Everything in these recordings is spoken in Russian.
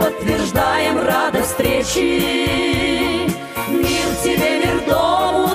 подтверждаем радость встречи. Мир тебе, мир дому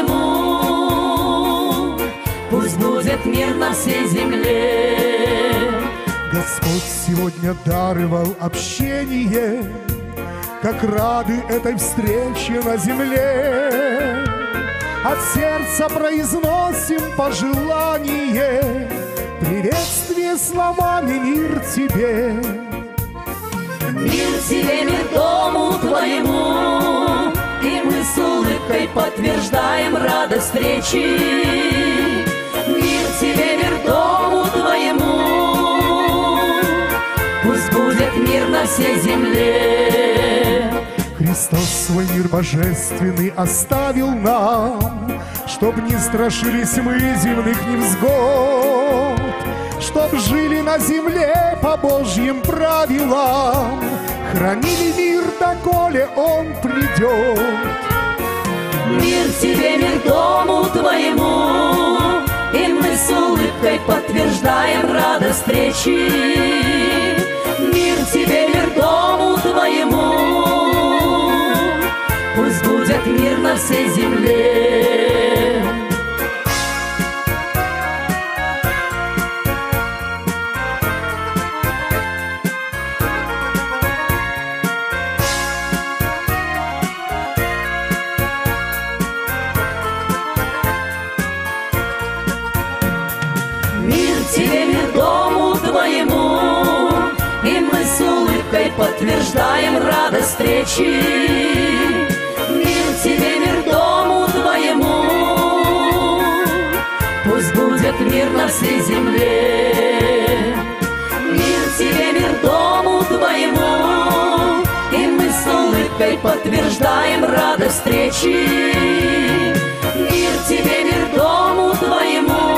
твоему, пусть будет мир на всей земле. Господь сегодня даровал общение, как рады этой встрече на земле. От сердца произносим пожелание, приветствие словами мир тебе. Мир тебе, мир дому твоему, и мы с улыбкой подтверждаем радость встречи. Мир тебе, мир дому твоему, пусть будет мир на всей земле. Христос свой мир божественный оставил нам, чтоб не страшились мы земных невзгод, чтоб жили на земле по Божьим правилам, хранили мир, доколе Он придет. Мир тебе, мир дому твоему, и мы с улыбкой подтверждаем радость встречи. Мир тебе, мир дому твоему, пусть будет мир на всей земле. Мир тебе, мир дому твоему, и мы с улыбкой подтверждаем радость встречи. Мир тебе, мир дому твоему, пусть будет мир на всей земле. Мир тебе, мир дому твоему, и мы с улыбкой подтверждаем радость встречи. Мир тебе, мир дому твоему,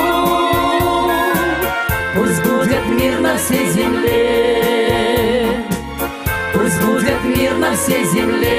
пусть будет мир на всей земле. Пусть будет мир на всей земле.